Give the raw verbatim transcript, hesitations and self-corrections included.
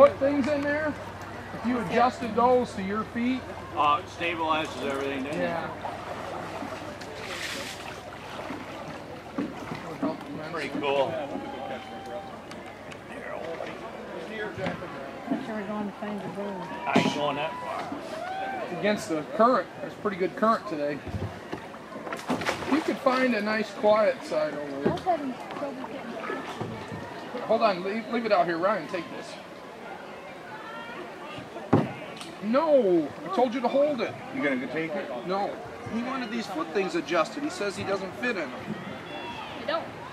foot things in there, if you adjusted those to your feet. Uh, it stabilizes everything, doesn't Yeah. it? Pretty cool. Actually, we're going to find the bird. I ain't going that far. Against the current, there's pretty good current today. You could find a nice quiet side over there. I was having trouble getting Hold on, leave, leave it out here. Ryan, take this. No, I told you to hold it. You gonna go take it? No. He wanted these foot things adjusted. He says he doesn't fit in them. You don't.